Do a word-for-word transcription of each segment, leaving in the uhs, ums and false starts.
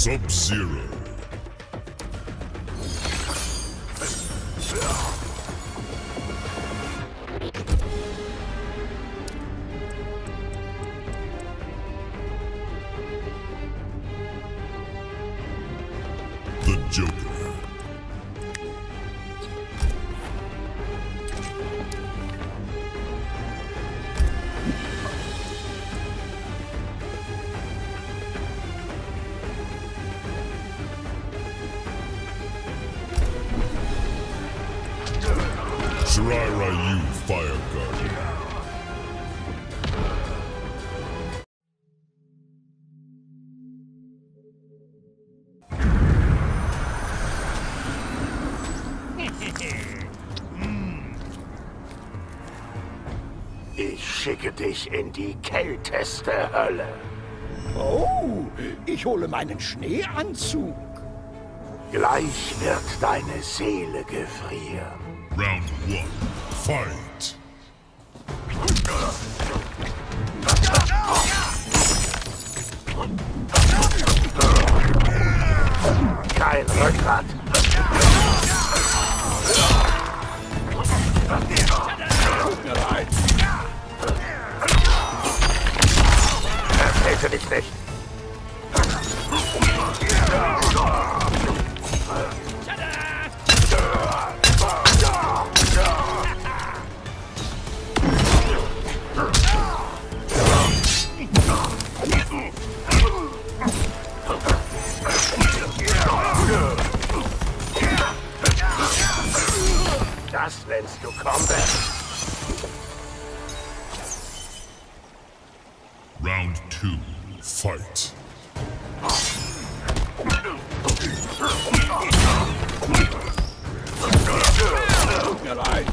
Sub-Zero. The Joker. Ryu Fire Guardian. Ich schicke dich in die kälteste Hölle. Oh, ich hole meinen Schneeanzug. Gleich wird deine Seele gefrieren. Round one, fight! Kein Rückgrat. Tut mir leid. Vertrete dich nicht. Das nennst du Kombat. Round two, fight. Tut mir leid.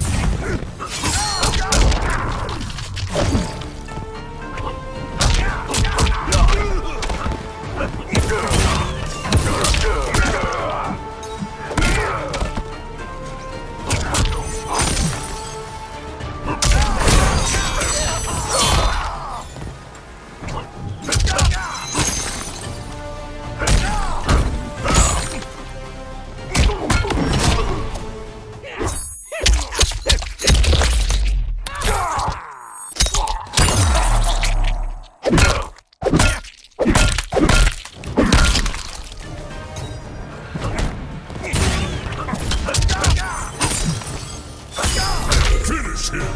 Finish him!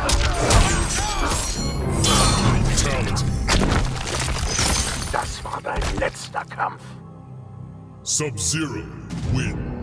Brutality. Das war dein letzter Kampf. Sub-Zero wins.